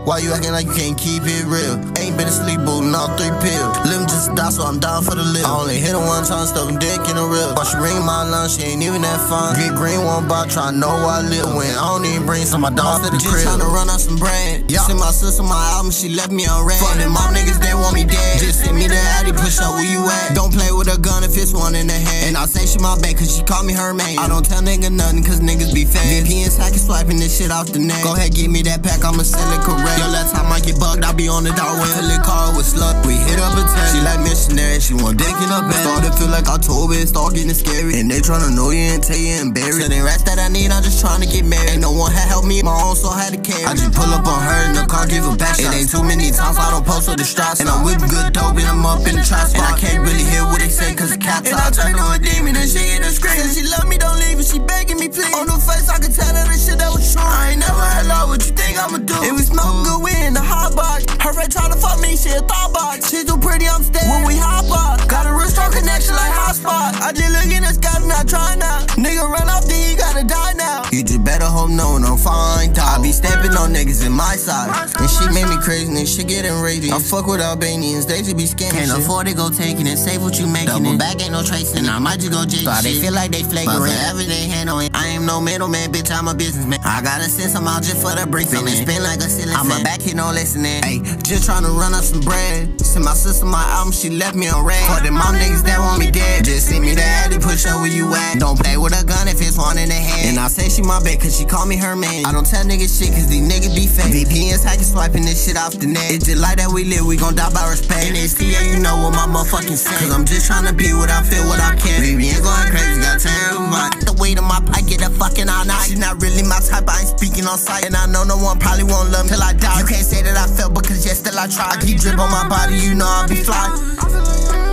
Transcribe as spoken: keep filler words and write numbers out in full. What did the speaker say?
Why you acting like you can't keep it real? Ain't been asleep, booting all three pills. Living just to die, so I'm down for the live. I only hit her one time, stuck dick in the rib. But she ring my line, she ain't even that fine. Get green one bar, try to know where I live. When I don't even bring some of my dogs to the crib. Just tryna run out some bread. Yeah. Send my sister my album, she left me on red. Fuck them mom niggas, they want me dead. Just send me the addy, push up where you at. Don't play with a gun if it's one in the head. And I say she my bae, cause she call me her man. I don't tell nigga nothing, cause niggas be fed. V P Ns hacking, swiping this shit off the net. Go ahead, give me that pack, I'ma sell it correct. Yo, last time I get bugged, I be on the dark web. Till it call with slut, we hit up a test. She like missionary, she want dick in her bed. Started feel like October, it start getting scary. And they tryna know you and tell you and bury. So the rest that I need, I'm just tryna get married. Ain't no one had helped me, my own soul had to carry. I just pull up on her in the car, give her back shots. It ain't too many times I don't post with the straps. And I'm whipping good dope and I'm up in the trap spot. And I can't really hear what they say cause the cat's out. And I turn to a demon and she get a scream. Said she love me, don't leave, and she begging me please. On the face I can tell her the shit that was true. I ain't never had love, what you think I'ma do? If we smoke good, we in the hot box. Her friend tryna fuck me, she a thought box. She too pretty, I'm staying when we hop up. Got a real strong connection like hotspot. I just look in the sky and I try now. Nigga run off, then he gotta die now. You just better hope no one don't find out. I be stepping on niggas in my side. And she made me crazy and shit getting raging. I fuck with Albanians, they just be scamming. Can't shit. Afford to go taking it, save what you making. Double back ain't no tracing. And I might just go J. So they feel like they flagrant. But forever they handle it. I ain't no middleman, bitch, I'm a businessman. I gotta send some out just for the bricks. And spin like a ceiling I'm a back here, no listening. Ayy, just tryna run up some bread. Send my sister my album, she left me on red. For them mom niggas that want me dead. Just send me the addy, push up where you at. Don't play with a gun if it's one in the head. And I say she my bae cause she call me her man. I don't tell niggas shit cause these niggas be fake. V P Ns hacking, swiping this shit off the net. It's just like that we live, we gon' die by respect. And it's yeah, you know what my motherfucking say. Cause I'm just tryna be what I feel, what I can. V P Ns going crazy, got terrified. The weight of my pipe, get a fucking all night. She not really my type, I ain't speaking on sight. And I know no one probably won't love me till I die. You can't say that I felt because yes, still I try. I keep drip on my body, you know I be fly.